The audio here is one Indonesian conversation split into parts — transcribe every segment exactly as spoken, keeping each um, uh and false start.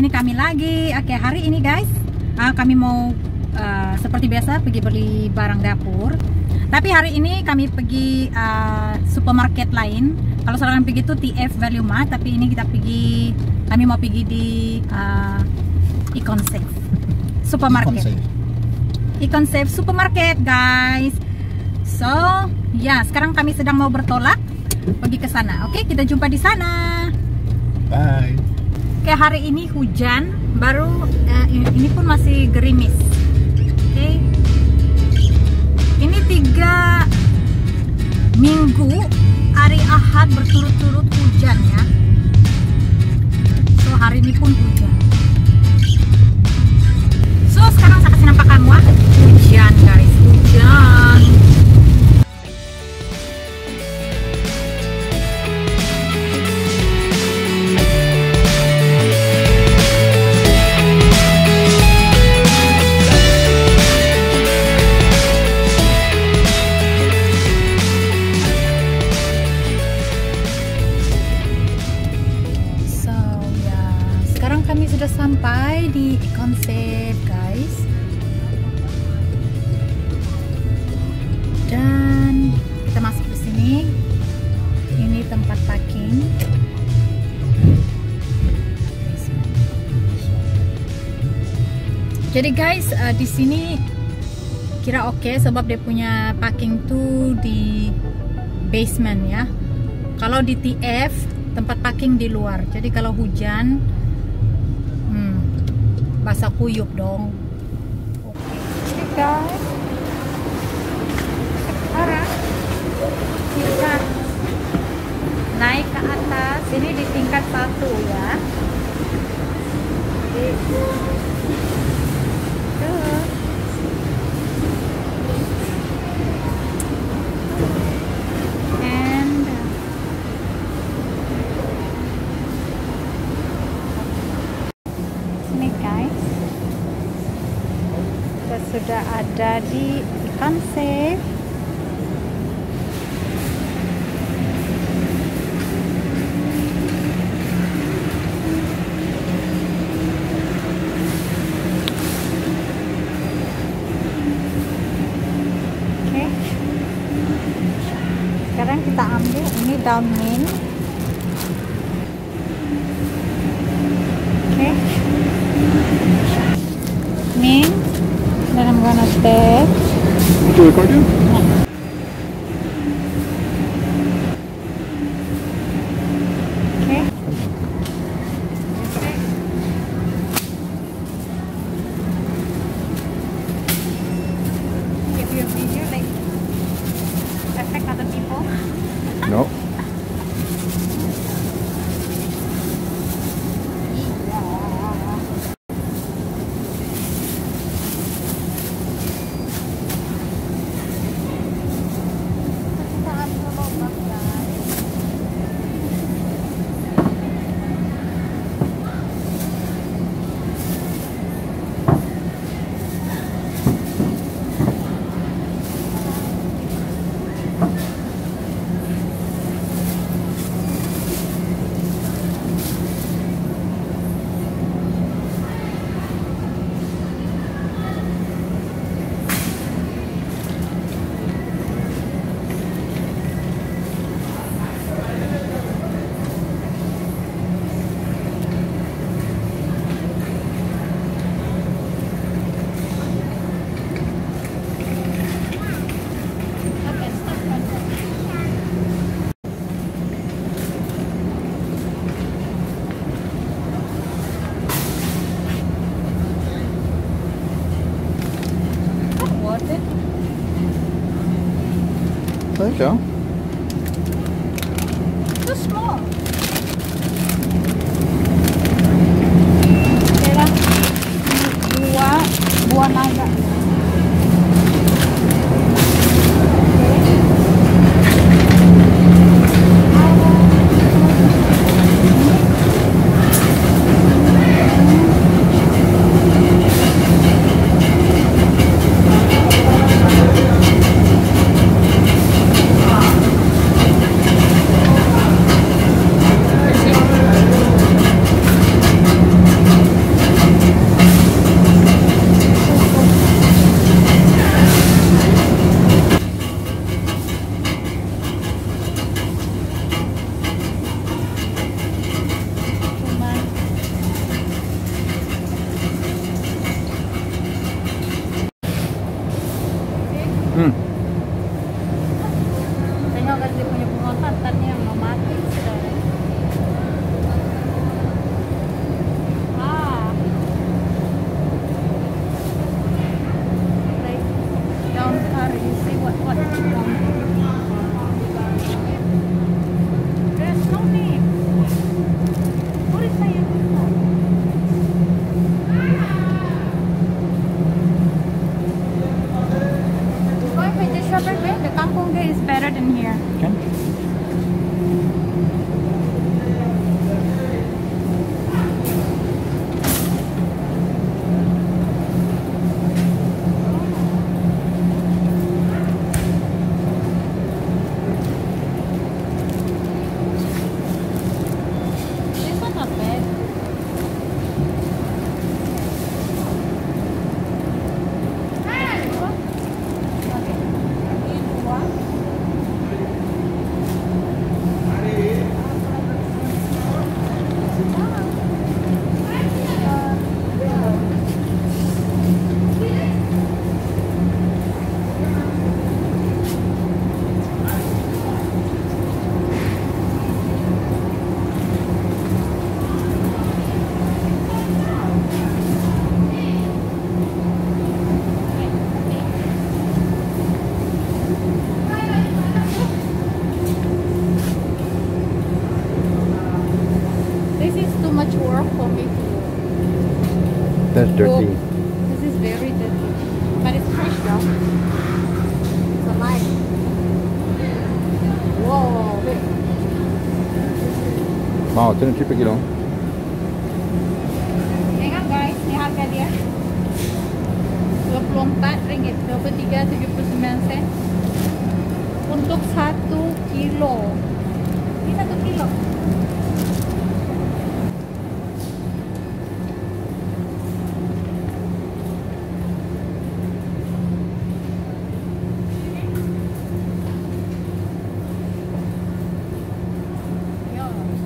ini kami lagi. Oke, hari ini guys, uh, kami mau uh, seperti biasa pergi beli barang dapur. Tapi hari ini kami pergi uh, supermarket lain. Kalau selalu pergi itu T F Value Mart, tapi ini kita pergi, kami mau pergi di uh, Econ Safe Supermarket. Econ Safe Supermarket, guys. So, ya, sekarang kami sedang mau bertolak pergi ke sana. Oke, kita jumpa di sana. Bye. Kayak hari ini hujan, baru uh, ini pun masih gerimis. Oke, okay. Ini tiga minggu hari Ahad berturut-turut hujan ya. So hari ini pun hujan. So sekarang saya kasih nampak kamu hujan guys, hujan. Kami sudah sampai di Econ Safe, guys. Dan kita masuk ke sini. Ini tempat parking. Jadi guys, uh, di sini kira oke okay, sebab dia punya parking tuh di basement ya. Kalau di T F tempat parking di luar. Jadi kalau hujan basah kuyup dong. Oke okay. Guys, sekarang kita naik ke atas. Ini di tingkat satu ya. Di tuh. Sudah ada di Econ Safe. Oke. Sekarang kita ambil ini down main. Oke. Main. Then I'm gonna stay. You recording? Yeah. Okay. If you video like affect other people. No. I think so. Too small. Kira dua buah naga. lihat dia punya bunga katannya yang mau mati, saudara. Ah, like daun kari. You see what what daun? There's no name. What is that? Going vegetable way, the kangkung day is better than here. Okay. This one not bad. Okay. Ini dua. This is too much work for me to That's dirty. cook. This is very dirty, but it's fresh though. It's alive. Wow, wait. Wow, ten per kilo. Ingat guys, ini harga dia dua puluh empat ringgit, dua puluh tiga, tujuh puluh sembilan sen untuk satu kilo. Ini satu kilo. Yo.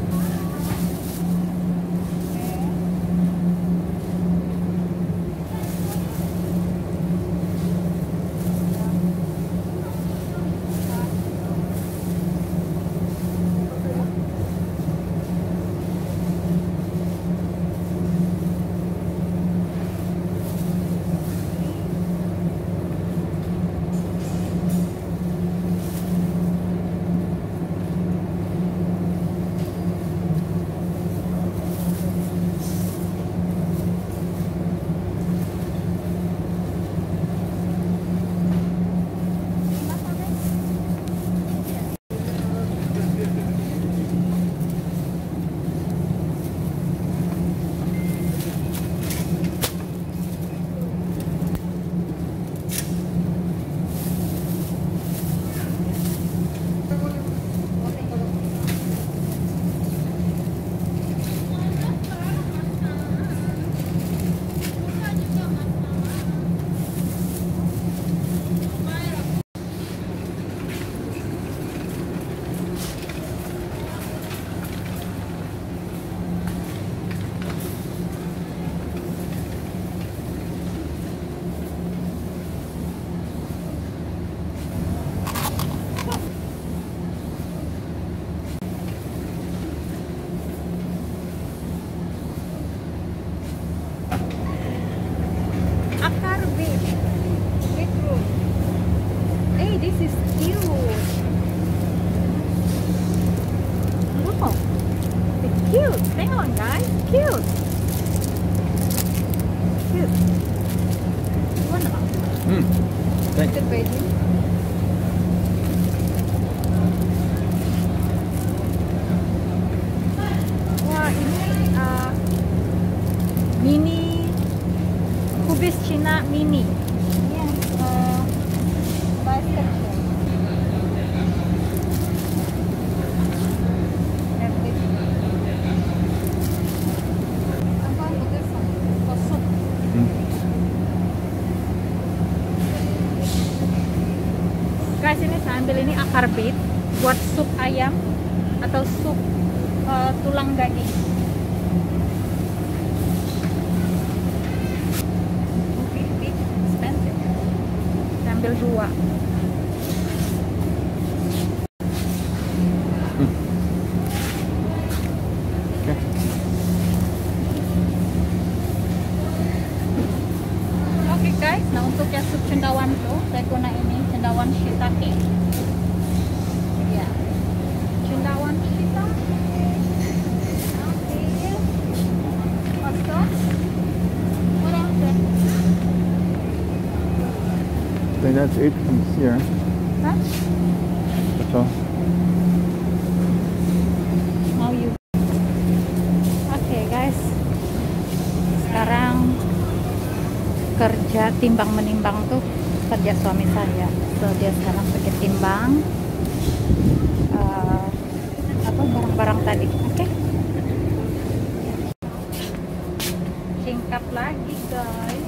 Akar beet. Beetroot. Hey, this is cute. Wow. It's cute. Hang on, guys. Cute. Cute. You want them? Hmm. Thanks. Good baby. Wah, ini uh, mini kubis Cina mini. Ini yang uh, size kecil. Have this. I'm going with this one for soup. Hmm. Guys, ini saya ambil ini akar beet buat sup ayam atau sup uh, tulang daging. Okay, beet expensive. Saya ambil dua. That's eight from here. Huh? That's all. Mau you. Oke guys, sekarang kerja timbang menimbang tuh kerja suami saya. So dia sekarang pakai timbang uh, apa barang-barang tadi. Oke. Okay? Singkat lagi guys.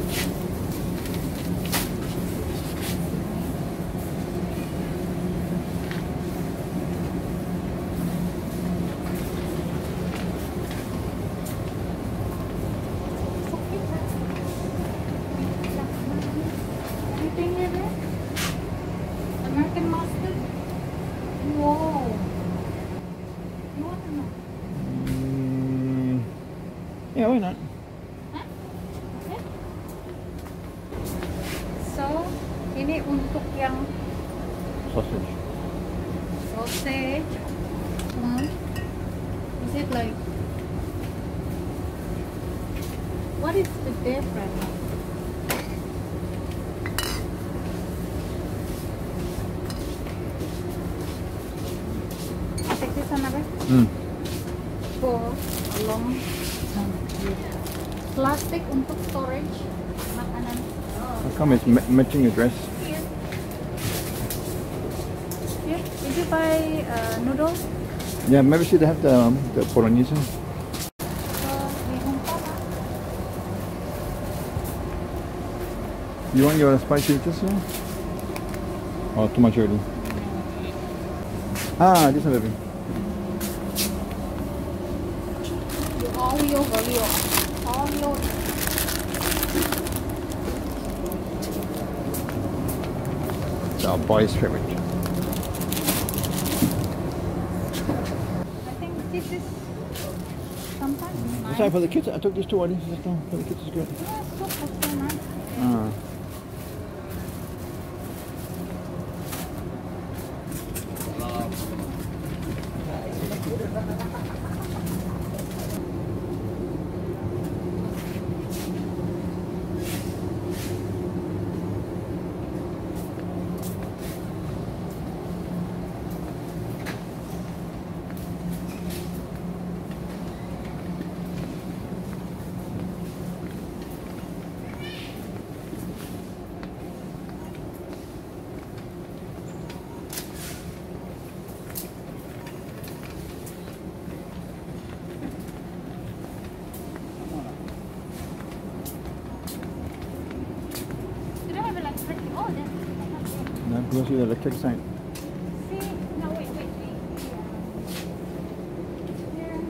American mustard. Wow. You want to know? Mm, yeah, why not? Hah? Okay. So, ini untuk yang Sausage. sausage. Hmm. Is it like? What is the difference? Take this another Mm. for long plastic untuk storage makanan. How come it's ma- matching your dress? Here. Here. Did you buy uh, noodles? Yeah, maybe see they have the um, the bolognese. So, bihon pala. You want your spicy this one? Oh, too much already. Ah, this one, baby. Olio, olio, olio. It's our boy's favorite. I think this is sometimes nice. Sorry for the kids. I took these two. I didn't just for the kids is good. Yeah, soup is so nice. Ah. Do they have electric? Oh, that's Now go see the electric sign. see. No, wait, wait, wait. Here.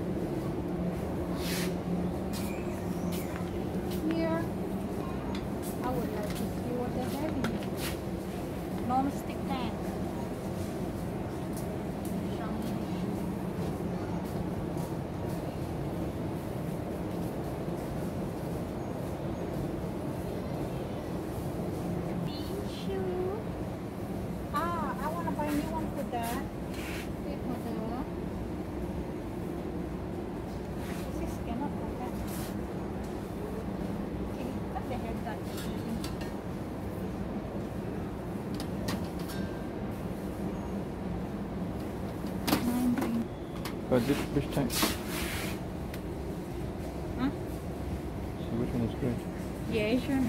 Here. I would like to see what they have in here. Non-stick pan. Tissue. Ah, I want to buy new one for that. Okay, for the. This is cannot like that. Okay, but they have that. Nine green. But this which type? Huh? So which one is good? Yeah, sure.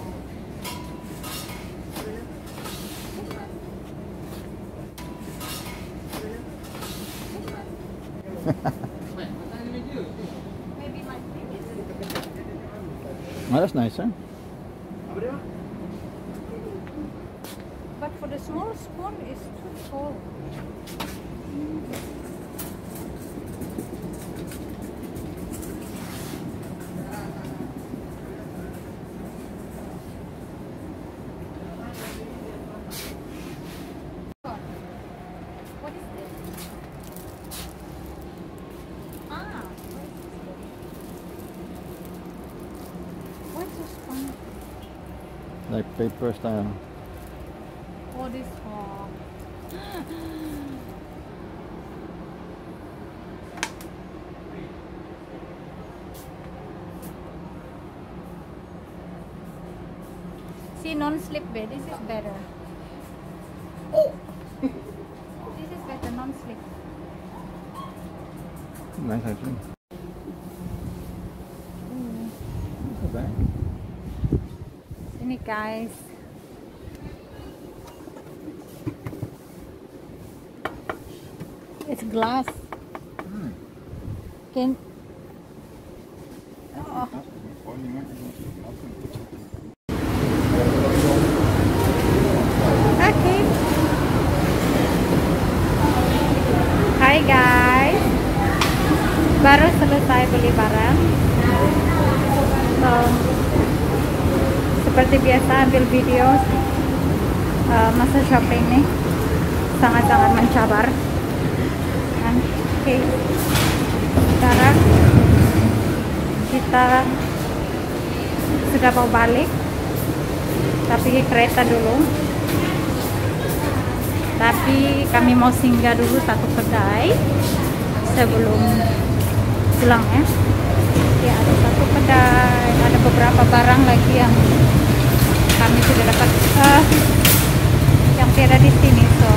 Maybe like this. Oh, that's nice, huh? But for the small spoon, it's too small. What is this? Ah, what's this one? Like paper style. What is for? See, non-slip bed. This is better. This is better, non-slip. Nice actually. Mm. Look at that. Sini guys. It's glass. Hmm. Can. Oh. Okay. Hai guys. Baru selesai beli barang. So, seperti biasa ambil video uh, masa shopping nih. Sangat-sangat mencabar. Oke. Okay. Sekarang kita sudah mau balik, tapi kereta dulu. Tapi kami mau singgah dulu satu kedai sebelum pulang ya. Ya, ada satu kedai, ada beberapa barang lagi yang kami sudah dapat uh, yang tiada di sini. So